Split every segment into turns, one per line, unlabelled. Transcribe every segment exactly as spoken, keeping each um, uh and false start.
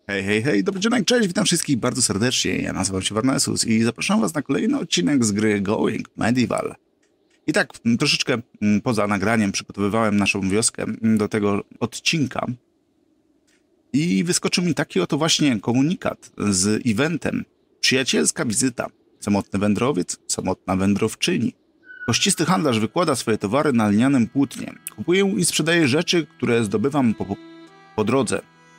Hej, hej, hej, dobry dzień, cześć, witam wszystkich bardzo serdecznie, ja nazywam się Warnesus i zapraszam was na kolejny odcinek z gry Going Medieval. I tak, m, troszeczkę m, poza nagraniem przygotowywałem naszą wioskę m, do tego odcinka i wyskoczył mi taki oto właśnie komunikat z eventem. Przyjacielska wizyta, samotny wędrowiec, samotna wędrowczyni. Kościsty handlarz wykłada swoje towary na lnianym płótnie. Kupuję i sprzedaję rzeczy, które zdobywam po, po drodze.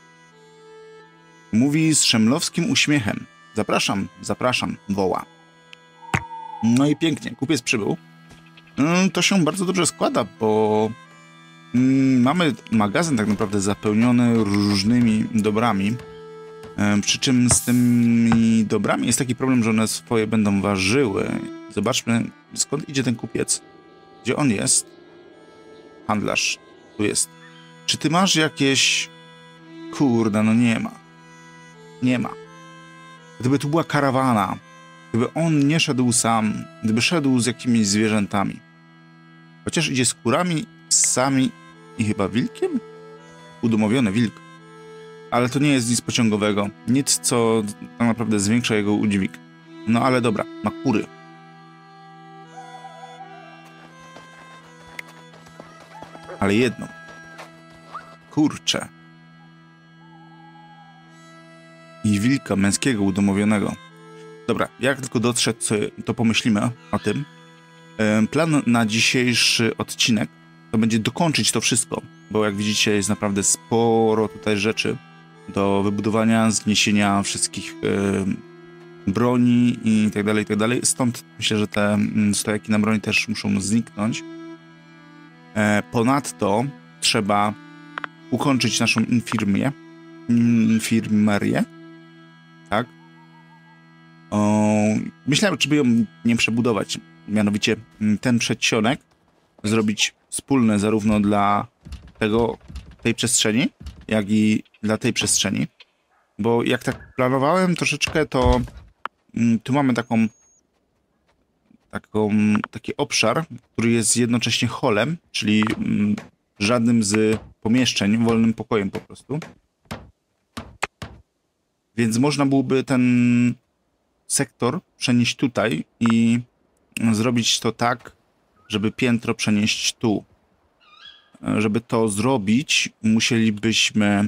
Mówi z szemlowskim uśmiechem. Zapraszam, zapraszam, woła. No i pięknie, kupiec przybył. To się bardzo dobrze składa, bo mamy magazyn tak naprawdę zapełniony różnymi dobrami. Przy czym z tymi dobrami jest taki problem, że one swoje będą ważyły. Zobaczmy, skąd idzie ten kupiec. Gdzie on jest? Handlarz. Tu jest. Czy ty masz jakieś... Kurde, no nie ma. Nie ma. Gdyby tu była karawana, gdyby on nie szedł sam, gdyby szedł z jakimiś zwierzętami. Chociaż idzie z kurami, psami i chyba wilkiem? Udomowiony wilk. Ale to nie jest nic pociągowego. Nic, co tak naprawdę zwiększa jego udźwig. No ale dobra, ma kury. Ale jedną. Kurczę. I wilka męskiego udomowionego. Dobra, jak tylko dotrze, to pomyślimy o tym. Plan na dzisiejszy odcinek to będzie dokończyć to wszystko, bo jak widzicie jest naprawdę sporo tutaj rzeczy do wybudowania, zniesienia wszystkich broni i tak dalej, i tak dalej. Stąd myślę, że te stojaki na broni też muszą zniknąć. Ponadto trzeba ukończyć naszą infirmię, infirmerię. Tak? O, myślałem, czy by ją nie przebudować. Mianowicie ten przedsionek zrobić wspólny zarówno dla tego, tej przestrzeni, jak i dla tej przestrzeni. Bo jak tak planowałem troszeczkę, to mm, tu mamy taką, taką taki obszar, który jest jednocześnie holem, czyli mm, żadnym z pomieszczeń, wolnym pokojem po prostu. Więc można byłoby ten sektor przenieść tutaj i zrobić to tak, żeby piętro przenieść tu. Żeby to zrobić, musielibyśmy...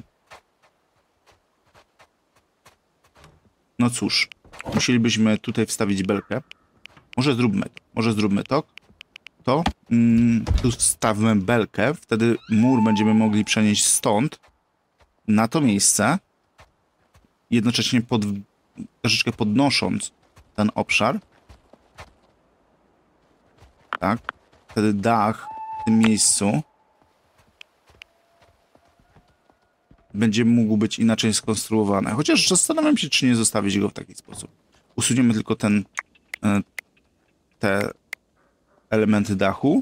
No cóż, musielibyśmy tutaj wstawić belkę. Może zróbmy to. Może zróbmy to. To mm, tu wstawmy belkę, wtedy mur będziemy mogli przenieść stąd na to miejsce. Jednocześnie pod, troszeczkę podnosząc ten obszar. Tak. Wtedy dach w tym miejscu będzie mógł być inaczej skonstruowany. Chociaż zastanawiam się, czy nie zostawić go w taki sposób. Usuniemy tylko ten, te elementy dachu.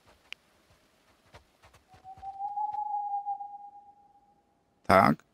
Tak.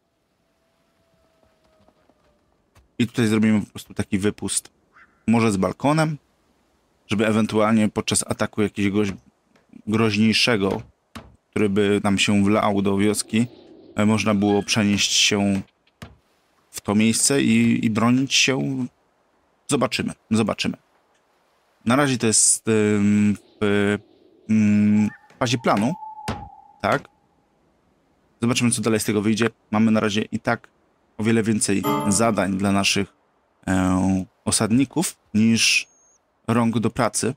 I tutaj zrobimy po prostu taki wypust. Może z balkonem, żeby ewentualnie podczas ataku jakiegoś groźniejszego, który by nam się wlał do wioski, można było przenieść się w to miejsce i, i bronić się. Zobaczymy, zobaczymy. Na razie to jest ym, w ym, fazie planu. Tak. Zobaczymy, co dalej z tego wyjdzie. Mamy na razie i tak o wiele więcej zadań dla naszych e, osadników niż rąk do pracy.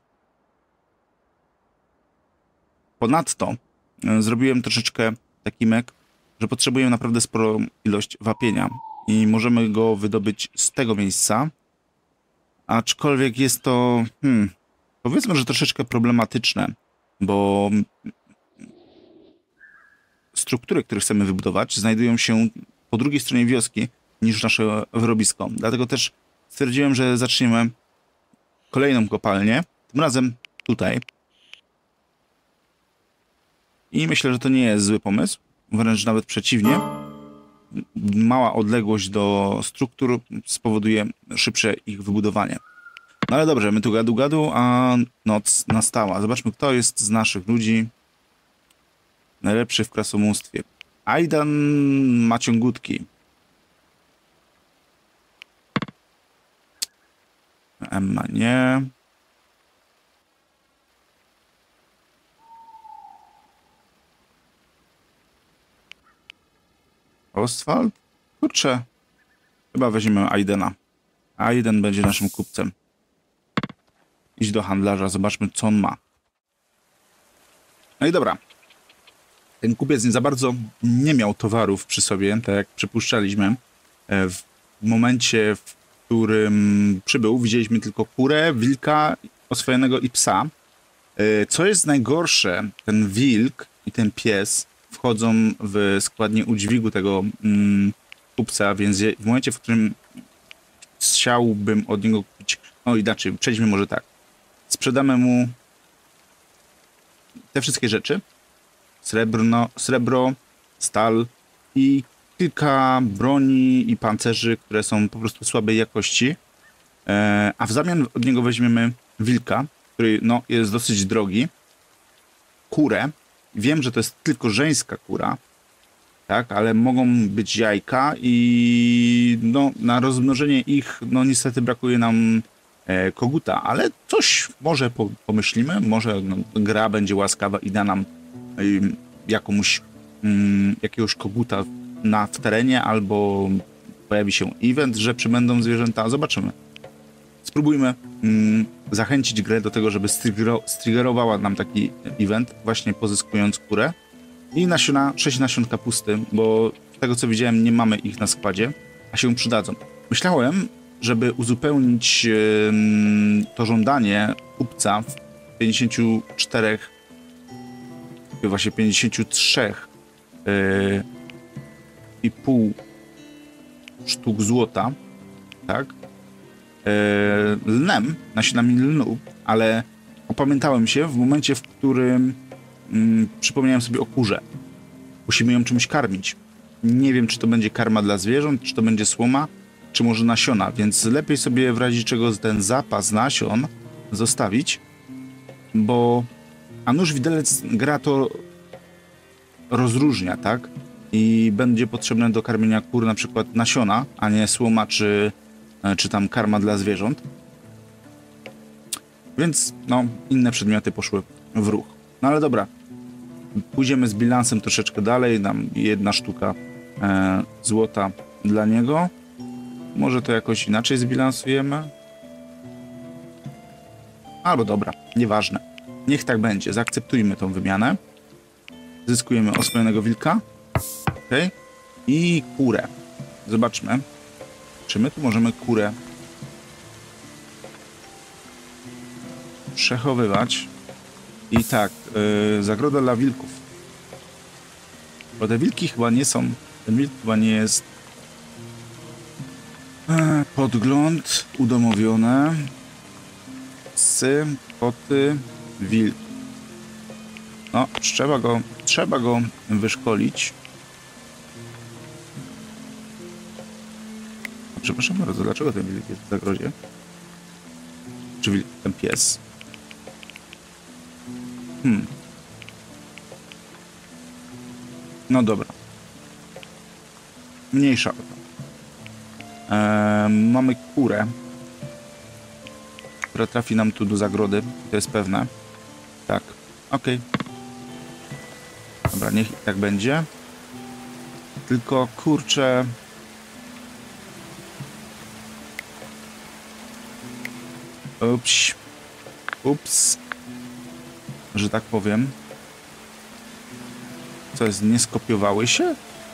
Ponadto e, zrobiłem troszeczkę taki mek, że potrzebujemy naprawdę sporą ilość wapienia i możemy go wydobyć z tego miejsca, aczkolwiek jest to hmm, powiedzmy, że troszeczkę problematyczne, bo struktury, które chcemy wybudować, znajdują się po drugiej stronie wioski niż nasze wyrobisko. Dlatego też stwierdziłem, że zaczniemy kolejną kopalnię, tym razem tutaj. I myślę, że to nie jest zły pomysł, wręcz nawet przeciwnie. Mała odległość do struktur spowoduje szybsze ich wybudowanie. No ale dobrze, my tu gadu gadu, a noc nastała. Zobaczmy, kto jest z naszych ludzi najlepszy w krasomóstwie. Ajdan Maciągutki. Emma nie. Ostwald? Kurczę. Chyba weźmiemy Aidena. Aiden będzie naszym kupcem. Idź do handlarza, zobaczmy, co on ma. No i dobra. Ten kupiec nie za bardzo nie miał towarów przy sobie, tak jak przypuszczaliśmy. W momencie, w którym przybył, widzieliśmy tylko kurę, wilka, oswojonego i psa. Co jest najgorsze, ten wilk i ten pies wchodzą w składnię udźwigu tego mm, kupca, więc w momencie, w którym chciałbym od niego kupić... No inaczej, przejdźmy może tak. Sprzedamy mu te wszystkie rzeczy. Srebrno, srebro, stal i kilka broni i pancerzy, które są po prostu słabej jakości. E, a w zamian od niego weźmiemy wilka, który no, jest dosyć drogi. Kurę. Wiem, że to jest tylko żeńska kura, tak, ale mogą być jajka i no, na rozmnożenie ich no niestety brakuje nam e, koguta, ale coś może po, pomyślimy, może no, gra będzie łaskawa i da nam e, jakąś, mm, jakiegoś koguta na, w terenie, albo pojawi się event, że przybędą zwierzęta, zobaczymy. Spróbujmy mm, zachęcić grę do tego, żeby striggerowała nam taki event, właśnie pozyskując kurę. I nasiona, sześć nasion kapusty, bo z tego co widziałem nie mamy ich na składzie, a się przydadzą. Myślałem, żeby uzupełnić yy, to żądanie kupca w pięćdziesięciu czterech, właśnie pięćdziesięciu trzech yy, i pół sztuk złota, tak? Yy, lnem, nasionami lnu, ale opamiętałem się w momencie, w którym yy, przypomniałem sobie o kurze. Musimy ją czymś karmić. Nie wiem, czy to będzie karma dla zwierząt, czy to będzie słoma, czy może nasiona, więc lepiej sobie w razie czego ten zapas nasion zostawić, bo a nóż widelec gra to rozróżnia, tak? I będzie potrzebne do karmienia kur na przykład nasiona, a nie słoma, czy, czy tam karma dla zwierząt. Więc no, inne przedmioty poszły w ruch. No ale dobra, pójdziemy z bilansem troszeczkę dalej, nam jedna sztuka e, złota dla niego. Może to jakoś inaczej zbilansujemy? Albo dobra, nieważne. Niech tak będzie, zaakceptujmy tą wymianę. Zyskujemy oswojonego wilka. Ok. I kurę. Zobaczmy, czy my tu możemy kurę przechowywać. I tak, yy, zagroda dla wilków. Bo te wilki chyba nie są... Ten wilk chyba nie jest... Yy, podgląd, udomowione. Psy, koty, wilk. No, trzeba go, trzeba go wyszkolić. Przepraszam bardzo, dlaczego ten wilk jest w zagrodzie? Czy wilk, ten pies? Hmm. No dobra. Mniejsza o to. Eee, mamy kurę, która trafi nam tu do zagrody. To jest pewne. Tak. Okej. Okay. Dobra, niech tak będzie. Tylko kurczę... Ups. Ups. Że tak powiem. Co jest? Nie skopiowały się?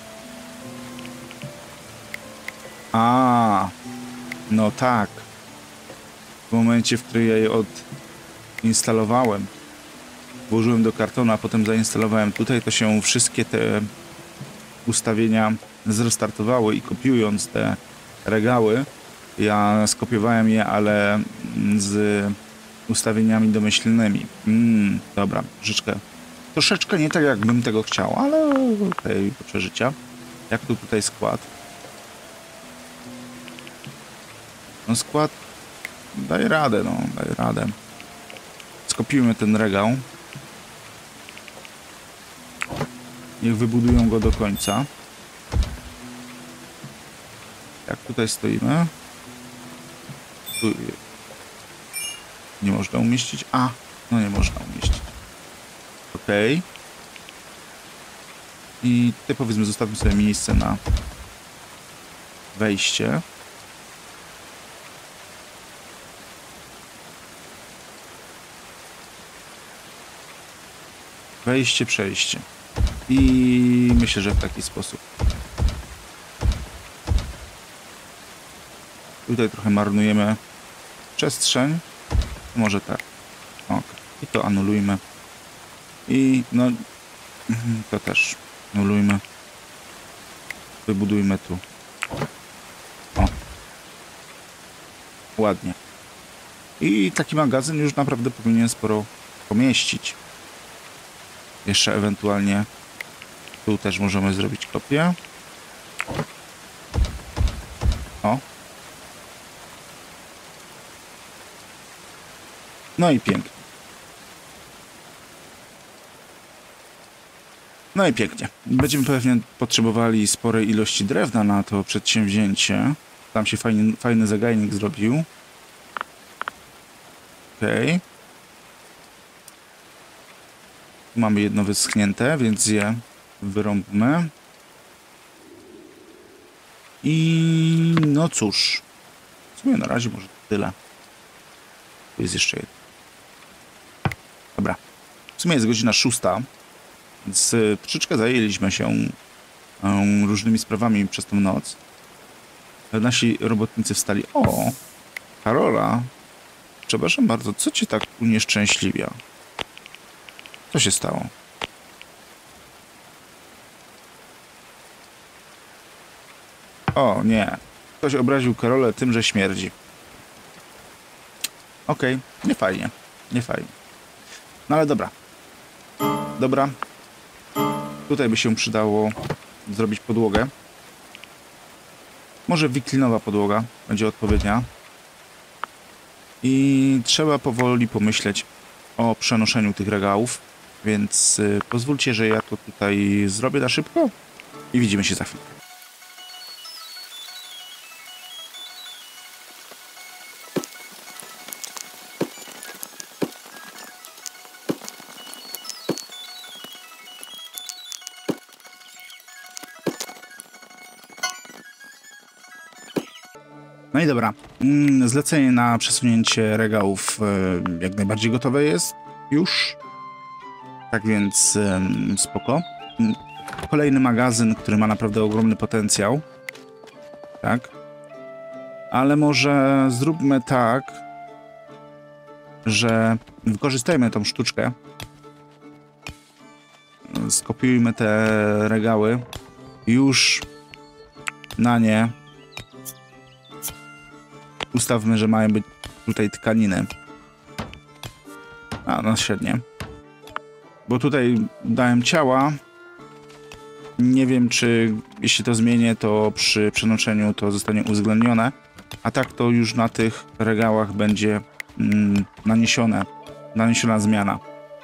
A, no tak. W momencie, w którym ja je odinstalowałem, włożyłem do kartonu, a potem zainstalowałem tutaj, to się wszystkie te ustawienia zrestartowały i kopiując te regały, ja skopiowałem je, ale z ustawieniami domyślnymi. Mm, dobra, troszeczkę, troszeczkę nie tak, jakbym tego chciał, ale okej, do przeżycia. Jak tu tutaj skład? No skład daje radę, no, daje radę. Skopiujmy ten regał. Niech wybudują go do końca. Jak tutaj stoimy? Tu, Nie można umieścić? A, no nie można umieścić. Okej. Okay. I tutaj powiedzmy zostawmy sobie miejsce na wejście. Wejście, przejście. I myślę, że w taki sposób. Tutaj trochę marnujemy przestrzeń. Może tak. Ok. I to anulujmy. I no... To też anulujmy. Wybudujmy tu. O. Ładnie. I taki magazyn już naprawdę powinien sporo pomieścić. Jeszcze ewentualnie tu też możemy zrobić kopię. O. No i pięknie. No i pięknie. Będziemy pewnie potrzebowali sporej ilości drewna na to przedsięwzięcie. Tam się fajny, fajny zagajnik zrobił. Okej. Okay. Mamy jedno wyschnięte, więc je wyrąbmy. I no cóż. W sumie na razie może tyle. Tu jest jeszcze jedno. Dobra. W sumie jest godzina szósta. Więc troszeczkę zajęliśmy się um, różnymi sprawami przez tą noc. Nasi robotnicy wstali. O! Karola! Przepraszam bardzo, co cię tak unieszczęśliwia? Co się stało? O, nie. Ktoś obraził Karolę tym, że śmierdzi. Okej, okay. Nie fajnie. Nie fajnie. No ale dobra. Dobra. Tutaj by się przydało zrobić podłogę. Może wiklinowa podłoga będzie odpowiednia. I trzeba powoli pomyśleć o przenoszeniu tych regałów. Więc y, pozwólcie, że ja to tutaj zrobię na szybko i widzimy się za chwilę. No i dobra, zlecenie na przesunięcie regałów jak najbardziej gotowe jest już. Tak więc spoko. Kolejny magazyn, który ma naprawdę ogromny potencjał. Tak. Ale może zróbmy tak, że wykorzystajmy tą sztuczkę. Skopiujmy te regały. Już na nie ustawmy, że mają być tutaj tkaniny. A, no średnie. Bo tutaj dałem ciała. Nie wiem, czy jeśli to zmienię, to przy przenoszeniu to zostanie uwzględnione. A tak to już na tych regałach będzie mm, naniesione, naniesiona zmiana.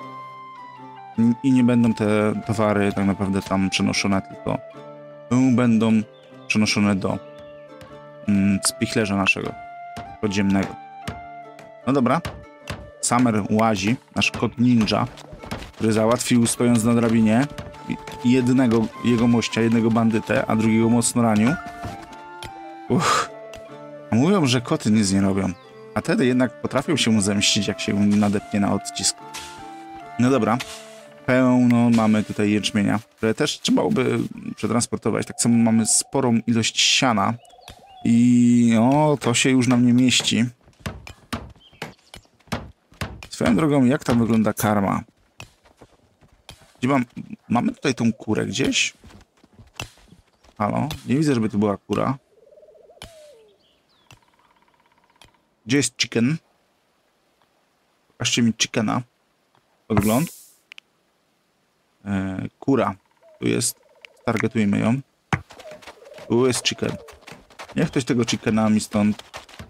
I nie będą te towary tak naprawdę tam przenoszone, tylko będą przenoszone do mm, spichlerza naszego podziemnego. No dobra. Summer łazi, nasz kot ninja, który załatwił, stojąc na drabinie, jednego jego mościa, jednego bandytę, a drugiego mocno ranił. Uff. Mówią, że koty nic nie robią. A wtedy jednak potrafią się mu zemścić, jak się nadepnie na odcisk. No dobra. Pełno mamy tutaj jęczmienia, które też trzeba by przetransportować. Tak samo mamy sporą ilość siana. I o, to się już nam nie mieści. Swoją drogą, jak tam wygląda karma? Gdzie mam... Mamy tutaj tą kurę gdzieś? Halo? Nie widzę, żeby tu była kura. Gdzie jest chicken? Pokażcie mi chickena. Podgląd. Eee, kura. Tu jest. Targetujmy ją. Tu jest chicken. Niech ktoś tego chickena mi stąd...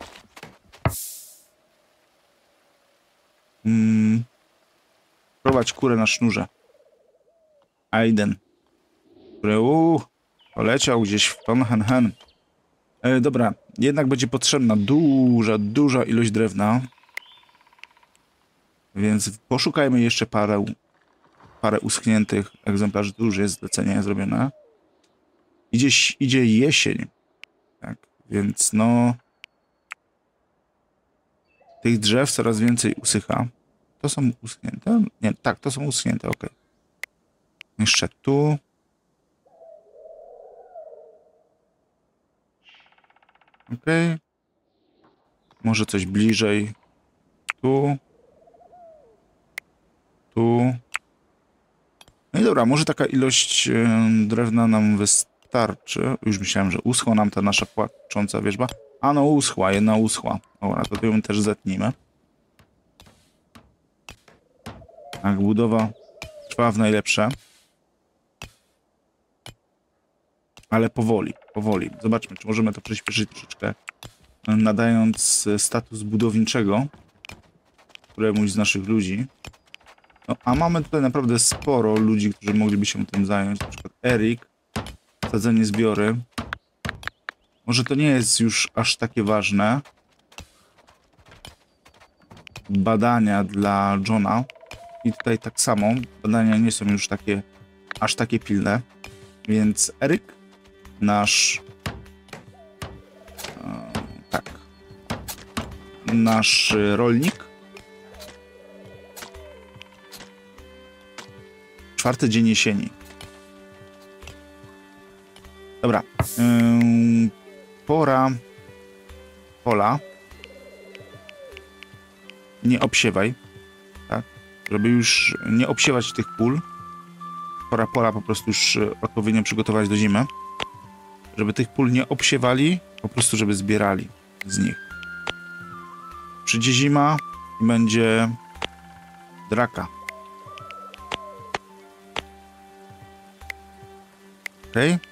Hmm. Prowadź kurę na sznurze. Aiden. Który uuu, poleciał gdzieś w ton hen hen. E, dobra, jednak będzie potrzebna duża, duża ilość drewna. Więc poszukajmy jeszcze parę, parę uschniętych egzemplarzy. Tu już jest zlecenie zrobione. Idzie, idzie jesień. Tak, więc no... Tych drzew coraz więcej usycha. To są uschnięte? Nie, tak, to są uschnięte, ok. Jeszcze tu. Ok. Może coś bliżej. Tu. Tu. No i dobra, może taka ilość y, drewna nam wystarczy. Już myślałem, że uschła nam ta nasza płacząca wierzba. A no uschła, jedna uschła. Dobra, to ją też zetnijmy. Tak, budowa trwa w najlepsze. Ale powoli, powoli. Zobaczmy, czy możemy to przyspieszyć troszeczkę, nadając status budowniczego któremuś z naszych ludzi. No, a mamy tutaj naprawdę sporo ludzi, którzy mogliby się tym zająć. Na przykład Erik, sadzenie zbiory. Może to nie jest już aż takie ważne. Badania dla Johna. I tutaj tak samo. Badania nie są już takie, aż takie pilne. Więc Erik, nasz... E, tak. Nasz rolnik. Czwarty dzień jesieni. Dobra. Ym, pora pola. Nie obsiewaj. Tak? Żeby już nie obsiewać tych pól. Pora pola po prostu już odpowiednio przygotować do zimy. Żeby tych pól nie obsiewali, po prostu żeby zbierali z nich. Przyjdzie zima i będzie draka. Okej. Okay.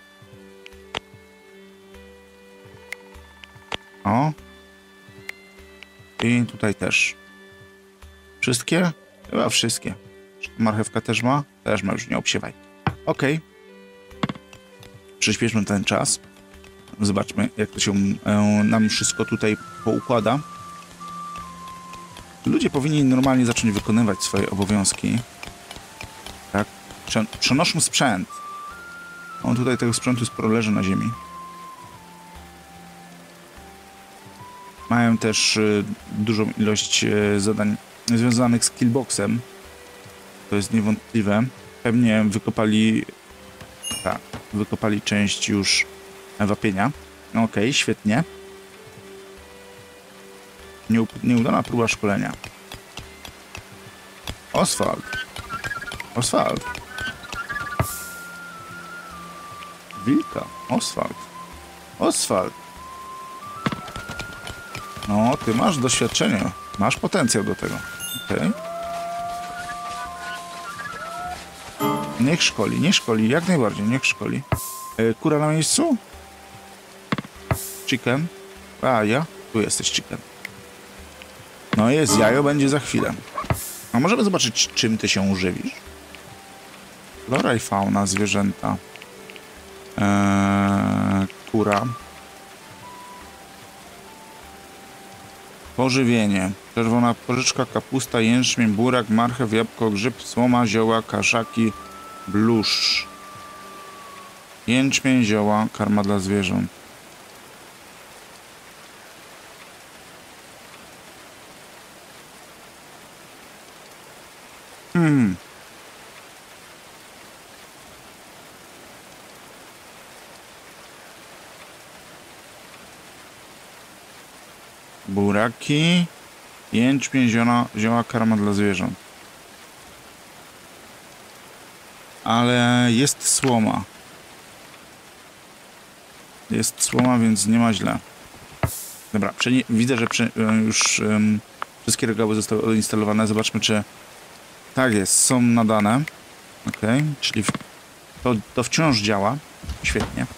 O. I tutaj też. Wszystkie? Chyba wszystkie. Marchewka też ma? Też ma, już nie obsiewaj. Okej. Okay. Przyspieszmy ten czas. Zobaczmy, jak to się e, nam wszystko tutaj poukłada. Ludzie powinni normalnie zacząć wykonywać swoje obowiązki. Tak? Przenoszą sprzęt. On tutaj tego sprzętu sporo leży na ziemi. Mają też y, dużą ilość y, zadań związanych z killboxem. To jest niewątpliwe. Pewnie wykopali... Tak, wykopali część już wapienia. Okej, okay, świetnie. Nieup nieudana próba szkolenia. Oswald. Oswald. Wilka. Oswald. Oswald. No, ty masz doświadczenie. Masz potencjał do tego. Okej. Okay. Niech szkoli, niech szkoli. Jak najbardziej, niech szkoli. E, kura na miejscu? Chicken. A, ja? Tu jesteś, chicken. No jest, jajo będzie za chwilę. A możemy zobaczyć, czym ty się żywisz? Flora i fauna, zwierzęta. Eee, kura. Pożywienie. Czerwona porzeczka, kapusta, jęczmień, burak, marchew, jabłko, grzyb, słoma, zioła, kaszaki, bluszcz. Jęczmień, zioła, karma dla zwierząt. Hmm. Buraki, jęczmień, zioła, zioła, karma dla zwierząt. Ale jest słoma. Jest słoma, więc nie ma źle. Dobra, widzę, że przy, już um, wszystkie regały zostały odinstalowane. Zobaczmy, czy tak jest, są nadane. Ok, czyli w, to, to wciąż działa. Świetnie.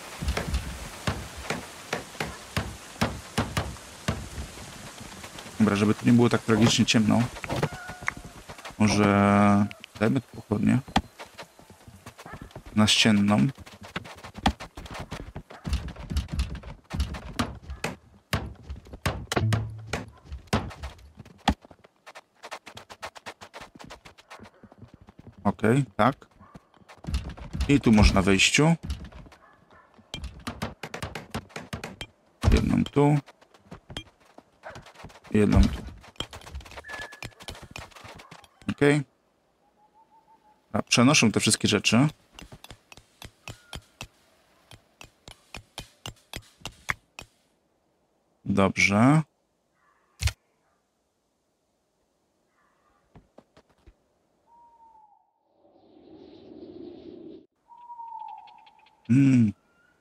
Dobra, żeby tu nie było tak tragicznie ciemno. Może dajmy tu pochodnie. Naścienną. ok, tak. I tu można wejściu. Jedną tu. Jedną tu. Ok. A, przenoszę te wszystkie rzeczy. Dobrze. Hmm.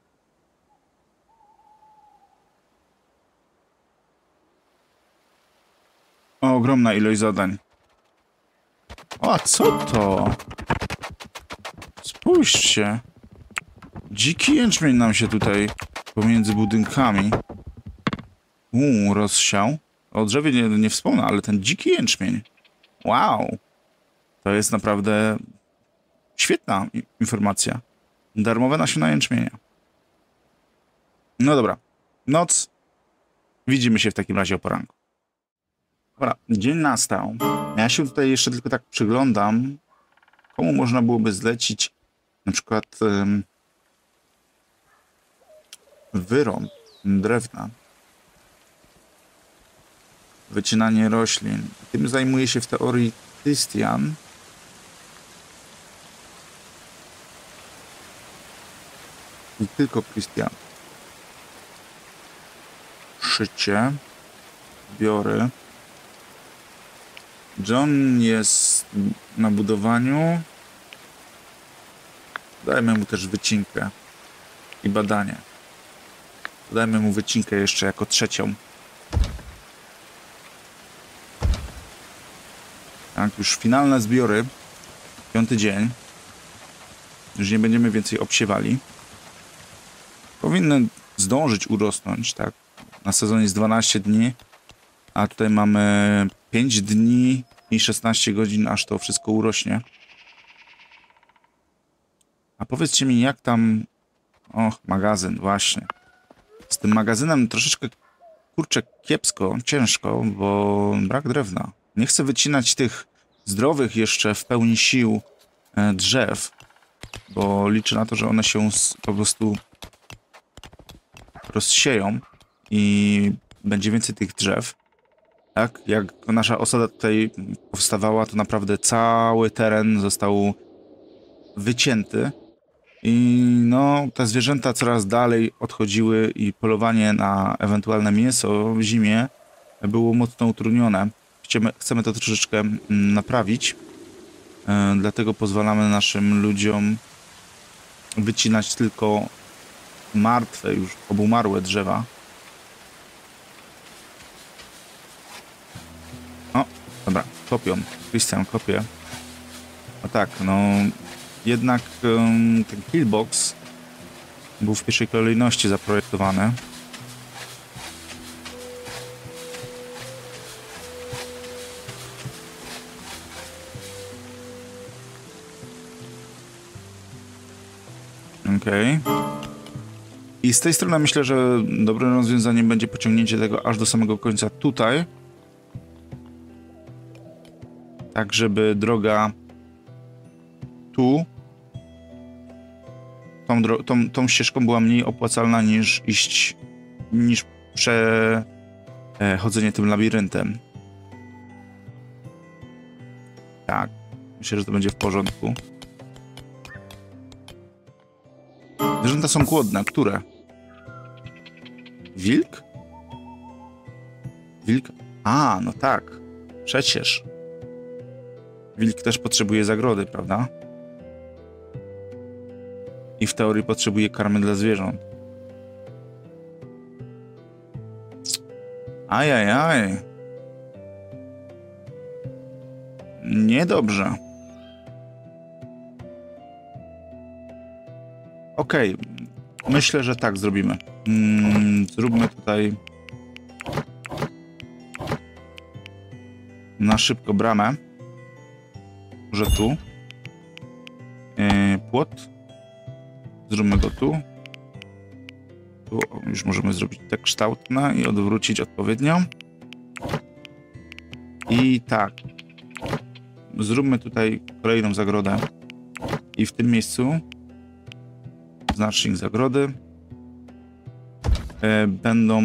O, ogromna ilość zadań. O, a co to? Spójrzcie. Dziki jęczmień nam się tutaj pomiędzy budynkami Uuu, rozsiał. O drzewie nie, nie wspomnę, ale ten dziki jęczmień. Wow. To jest naprawdę świetna informacja. Darmowe nasiona jęczmienia. No dobra. Noc. Widzimy się w takim razie o poranku. Dobra, dzień nastał. Ja się tutaj jeszcze tylko tak przyglądam, komu można byłoby zlecić na przykład um, wyrąb drewna, wycinanie roślin. Tym zajmuje się w teorii Christian. I tylko Christian. Szycie. Zbiory. John jest na budowaniu. Dajmy mu też wycinkę i badanie. Dajmy mu wycinkę jeszcze jako trzecią. Tak, już finalne zbiory. Piąty dzień. Już nie będziemy więcej obsiewali. Powinny zdążyć urosnąć, tak? Na sezonie jest dwanaście dni, a tutaj mamy pięć dni i szesnaście godzin, aż to wszystko urośnie. A powiedzcie mi, jak tam... Och, magazyn, właśnie. Z tym magazynem troszeczkę, kurczę, kiepsko, ciężko, bo brak drewna. Nie chcę wycinać tych zdrowych jeszcze w pełni sił e, drzew, bo liczę na to, że one się po prostu rozsieją i będzie więcej tych drzew. Tak, jak nasza osada tutaj powstawała, to naprawdę cały teren został wycięty i no, te zwierzęta coraz dalej odchodziły i polowanie na ewentualne mięso w zimie było mocno utrudnione. Chcemy, chcemy to troszeczkę naprawić, e, dlatego pozwalamy naszym ludziom wycinać tylko martwe, już obumarłe drzewa. O, dobra, kopią. Christian kopie. A tak, no jednak um, ten killbox był w pierwszej kolejności zaprojektowany. Okej. Okay. I z tej strony myślę, że dobrym rozwiązaniem będzie pociągnięcie tego aż do samego końca tutaj. Tak, żeby droga tu tą, tą, tą ścieżką była mniej opłacalna niż iść, niż przechodzenie tym labiryntem. Tak, myślę, że to będzie w porządku. Zwierzęta są głodne. Które? Wilk? Wilk? A, no tak. Przecież. Wilk też potrzebuje zagrody, prawda? I w teorii potrzebuje karmy dla zwierząt. Ajajaj. Niedobrze. Okej. Okay. Myślę, że tak zrobimy. Mm, zróbmy tutaj na szybko bramę. Może tu. Yy, płot. Zróbmy go tu. Tu już możemy zrobić tak kształtne i odwrócić odpowiednio. I tak. zróbmy tutaj kolejną zagrodę. I w tym miejscu znacznik zagrody e, będą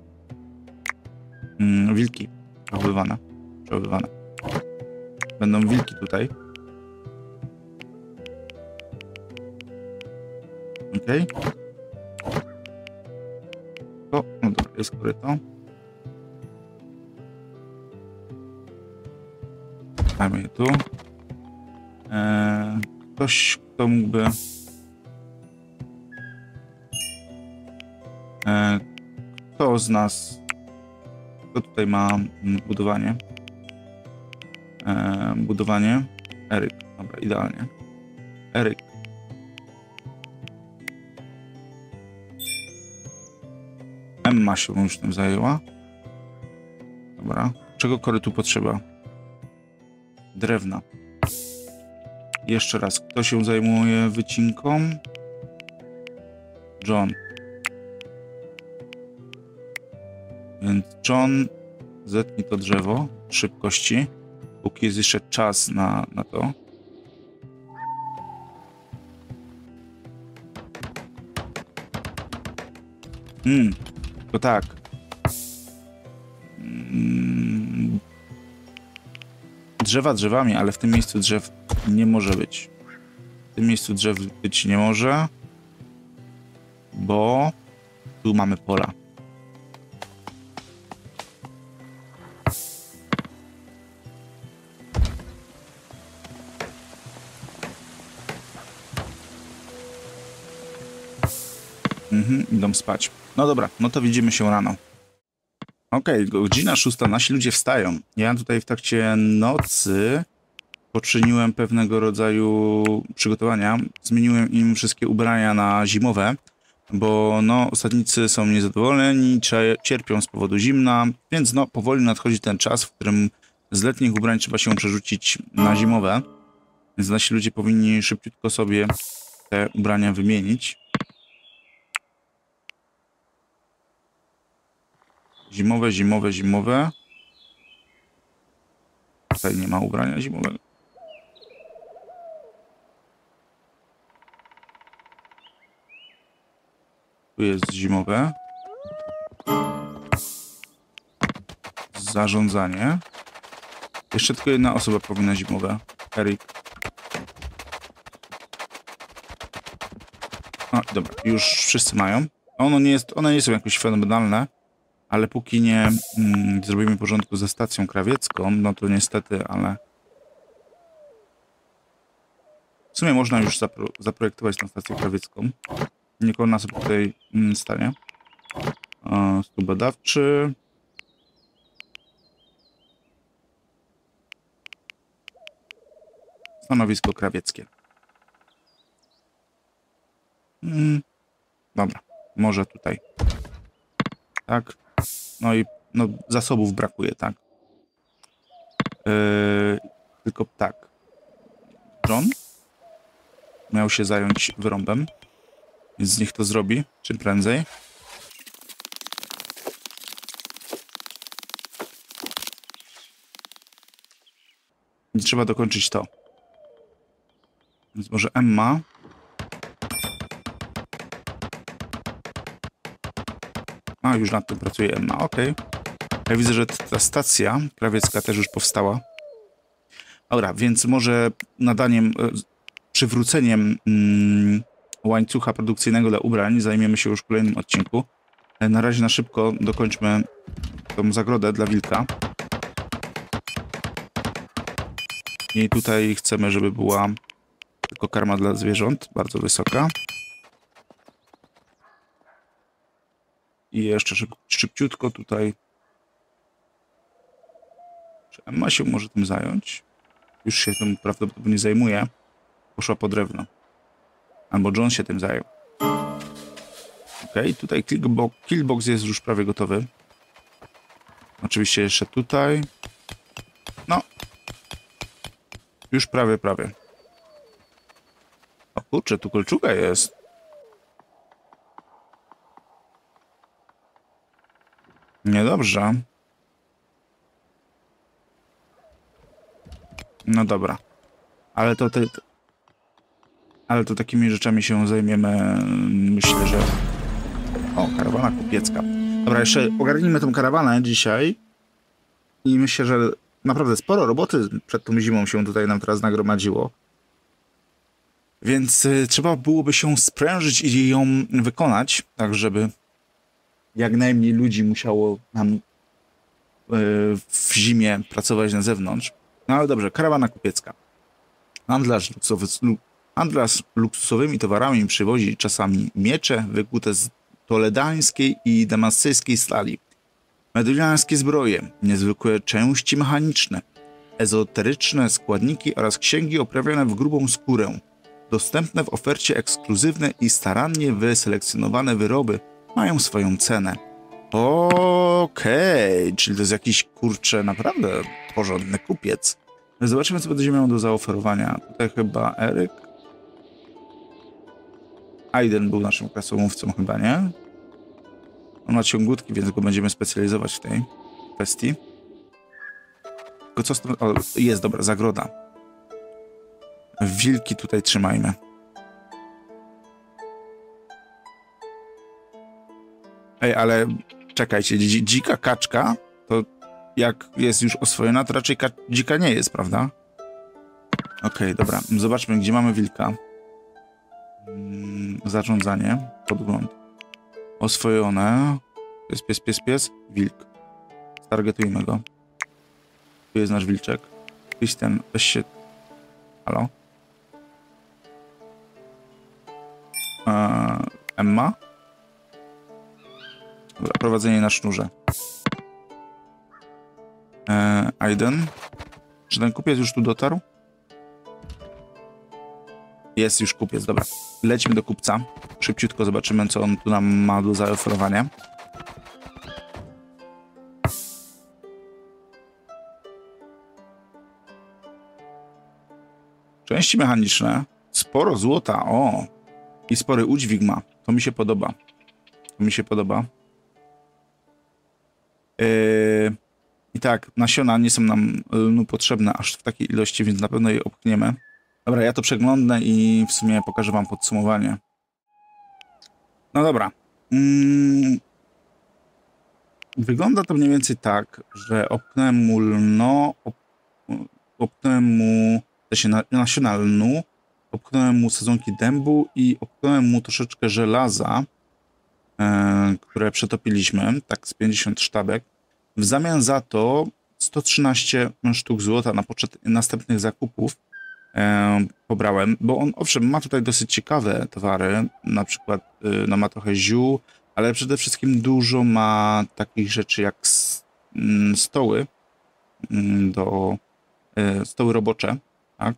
mm, wilki przechowywane. przechowywane. Będą wilki tutaj. Okej. Okay. O, no dobra, jest koryto. Mamy je tu. Eee, ktoś, kto mógłby... Eee, kto z nas... Kto tutaj ma budowanie? Eee, budowanie. Eryk. Dobra, idealnie. Eryk. Emma się już tym zajęła. Dobra. Czego korytu potrzeba? Drewna. Jeszcze raz. Kto się zajmuje wycinką? John. Więc John, zetnij to drzewo szybkości, póki jest jeszcze czas na, na to. Hmm, to tak. Hmm. Drzewa drzewami, ale w tym miejscu drzew nie może być. W tym miejscu drzew być nie może, bo tu mamy pola. Mhm, idą spać. No dobra, no to widzimy się rano. Okej, okay, godzina szósta, nasi ludzie wstają. Ja tutaj w trakcie nocy poczyniłem pewnego rodzaju przygotowania. Zmieniłem im wszystkie ubrania na zimowe, bo no, osadnicy są niezadowoleni, cierpią z powodu zimna, więc no, powoli nadchodzi ten czas, w którym z letnich ubrań trzeba się przerzucić na zimowe. Więc nasi ludzie powinni szybciutko sobie te ubrania wymienić. Zimowe, zimowe, zimowe. Tutaj nie ma ubrania zimowego. Tu jest zimowe. Zarządzanie. Jeszcze tylko jedna osoba powinna zimowe. Eryk. A, dobra, już wszyscy mają. Ono nie jest, one nie są jakoś fenomenalne, ale póki nie mm, zrobimy porządku ze stacją krawiecką, no to niestety, ale w sumie można już zapro zaprojektować tą stację krawiecką. Niech ona sobie tutaj mm, stanie. O, stół badawczy. Stanowisko krawieckie. Mm, dobra, może tutaj. Tak. No i no, zasobów brakuje, tak. Yy, tylko tak. John miał się zająć wyrąbem, więc niech to zrobi czym prędzej. I trzeba dokończyć to. Więc może Emma. A, już nad tym pracuje Emma, okej. Okay. Ja widzę, że ta stacja krawiecka też już powstała. Dobra, więc może nadaniem, przywróceniem mm, łańcucha produkcyjnego dla ubrań zajmiemy się już w kolejnym odcinku. Na razie na szybko dokończmy tą zagrodę dla wilka. I tutaj chcemy, żeby była tylko karma dla zwierząt, bardzo wysoka. I jeszcze szyb, szybciutko tutaj. Czy Emma się może tym zająć? Już się tym prawdopodobnie zajmuje. Poszła po drewno. Albo John się tym zajął. Ok, tutaj killbox, killbox jest już prawie gotowy. Oczywiście jeszcze tutaj. No. Już prawie, prawie. O kurczę, tu kolczuga jest. Niedobrze. No dobra. Ale to... Te... Ale to takimi rzeczami się zajmiemy, myślę, że... O, karawana kupiecka. Dobra, jeszcze ogarnijmy tą karawanę dzisiaj. I myślę, że naprawdę sporo roboty przed tą zimą się tutaj nam teraz nagromadziło. Więc y, trzeba byłoby się sprężyć i ją wykonać, tak żeby jak najmniej ludzi musiało nam y, w zimie pracować na zewnątrz. No ale dobrze, karawana kupiecka. Handlarz, luksusowy, handlarz luksusowymi towarami przywozi czasami miecze wykute z toledańskiej i damasyjskiej stali, medyjskie zbroje, niezwykłe części mechaniczne, ezoteryczne składniki oraz księgi oprawione w grubą skórę. Dostępne w ofercie ekskluzywne i starannie wyselekcjonowane wyroby mają swoją cenę. Okej, okay, czyli to jest jakiś, kurczę, naprawdę porządny kupiec. Zobaczymy, co będzie miał do zaoferowania. Tutaj chyba Eryk. Aiden był naszym krasomówcą chyba, nie? On ma ciągutki, więc go będziemy specjalizować w tej kwestii. Tylko co z tym... O, jest, dobra, zagroda. Wilki tutaj trzymajmy. Ej, ale czekajcie, dzika kaczka to jak jest już oswojona, to raczej dzika nie jest, prawda? Okej, okay, dobra. Zobaczmy, gdzie mamy wilka. Hmm, zarządzanie, podgląd. Oswojone. Pies, pies, pies, pies. Wilk. Targetujmy go. Tu jest nasz wilczek. Christian, weź się... Halo? Eee, Emma? Dobra, prowadzenie na sznurze. Eee, Aiden? Czy ten kupiec już tu dotarł? Jest już kupiec, dobra. Lećmy do kupca. Szybciutko zobaczymy, co on tu nam ma do zaoferowania. Części mechaniczne. Sporo złota, o! I spory udźwig ma. To mi się podoba. To mi się podoba. Yy... I tak, nasiona nie są nam no, potrzebne aż w takiej ilości, więc na pewno je opchniemy. Dobra, ja to przeglądnę i w sumie pokażę wam podsumowanie. No dobra. Mm. Wygląda to mniej więcej tak, że opchnąłem mu lno, op, opchnąłem mu się na, nasiona lnu, opchnąłem mu sadzonki dębu i opchnąłem mu troszeczkę żelaza, e, które przetopiliśmy, tak z pięćdziesiąt sztabek. W zamian za to sto trzynaście sztuk złota na poczet następnych zakupów e, pobrałem, bo on owszem ma tutaj dosyć ciekawe towary, na przykład e, no, ma trochę ziół, ale przede wszystkim dużo ma takich rzeczy jak stoły, do, stoły robocze, tak?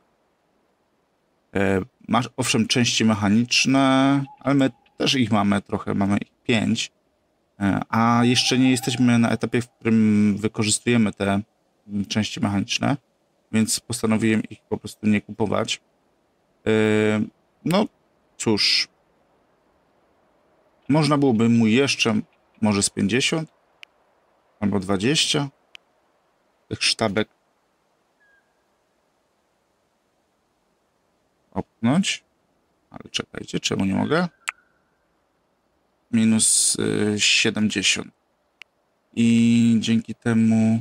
Masz owszem części mechaniczne, ale my też ich mamy trochę, mamy ich pięć, a jeszcze nie jesteśmy na etapie, w którym wykorzystujemy te części mechaniczne, więc postanowiłem ich po prostu nie kupować. No cóż, można byłoby mu jeszcze może z pięćdziesiąt albo dwadzieścia tych sztabek opnąć, ale czekajcie, czemu nie mogę? Minus y, siedemdziesiąt i dzięki temu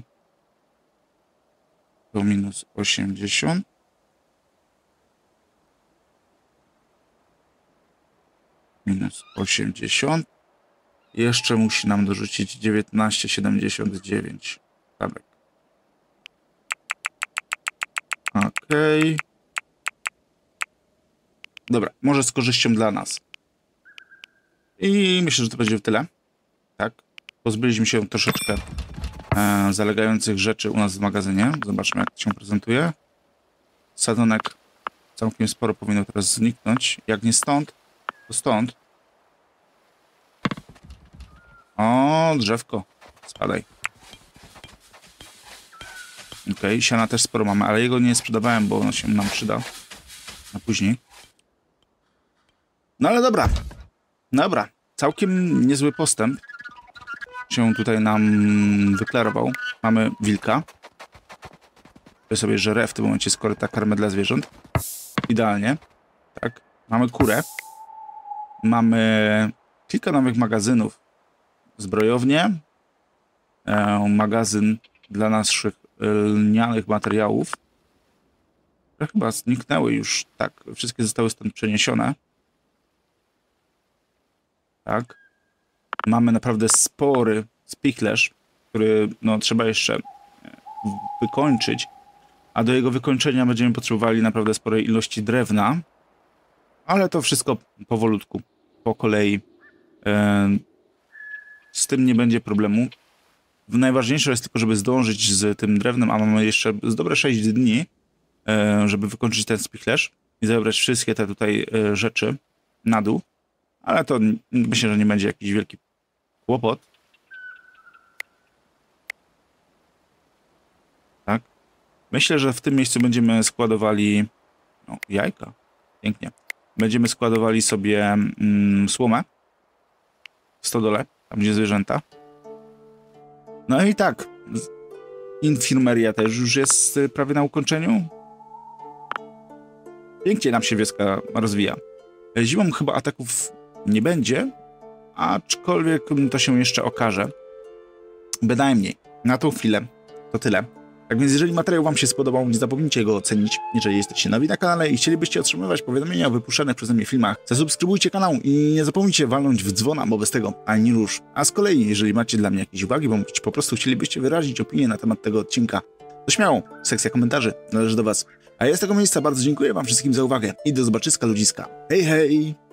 to minus osiemdziesiąt. Minus osiemdziesiąt. Jeszcze musi nam dorzucić dziewiętnaście siedemdziesiąt dziewięć sztabek. Okej. Okay. Dobra, może z korzyścią dla nas. I myślę, że to będzie w tyle. Tak. Pozbyliśmy się troszeczkę e, zalegających rzeczy u nas w magazynie. Zobaczmy, jak to się prezentuje. Sadzonek całkiem sporo powinno teraz zniknąć. Jak nie stąd, to stąd. O, drzewko. Spadaj. Okej, okay, siana też sporo mamy, ale jego nie sprzedawałem, bo ono się nam przyda na później. No ale dobra. Dobra. Całkiem niezły postęp się tutaj nam wyklarował. Mamy wilka. To sobie żre w tym momencie z koryta karmę dla zwierząt. Idealnie. Tak. Mamy kurę. Mamy kilka nowych magazynów. Zbrojownię. E, magazyn dla naszych lnianych materiałów. Które chyba zniknęły już. Tak. Wszystkie zostały stąd przeniesione. Tak. Mamy naprawdę spory spichlerz, który no, trzeba jeszcze wykończyć. A do jego wykończenia będziemy potrzebowali naprawdę sporej ilości drewna. Ale to wszystko powolutku, po kolei. Z tym nie będzie problemu. Najważniejsze jest tylko, żeby zdążyć z tym drewnem, a mamy jeszcze z dobre sześć dni, żeby wykończyć ten spichlerz i zebrać wszystkie te tutaj rzeczy na dół. Ale to myślę, że nie będzie jakiś wielki kłopot. Tak. Myślę, że w tym miejscu będziemy składowali no, jajka. Pięknie. Będziemy składowali sobie mm, słomę w stodole, tam gdzie zwierzęta. No i tak. Infirmeria też już jest prawie na ukończeniu. Pięknie nam się wioska rozwija. Zimą chyba ataków nie będzie, aczkolwiek to się jeszcze okaże. Bynajmniej. Na tą chwilę to tyle. Tak więc jeżeli materiał wam się spodobał, nie zapomnijcie go ocenić. Jeżeli jesteście nowi na kanale i chcielibyście otrzymywać powiadomienia o wypuszczanych przeze mnie filmach, zasubskrybujcie kanał i nie zapomnijcie walnąć w dzwona, bo bez tego ani rusz. A z kolei, jeżeli macie dla mnie jakieś uwagi, bądź po prostu chcielibyście wyrazić opinię na temat tego odcinka, to śmiało, sekcja komentarzy należy do was. A ja z tego miejsca bardzo dziękuję wam wszystkim za uwagę i do zobaczyska ludziska. Hej, hej!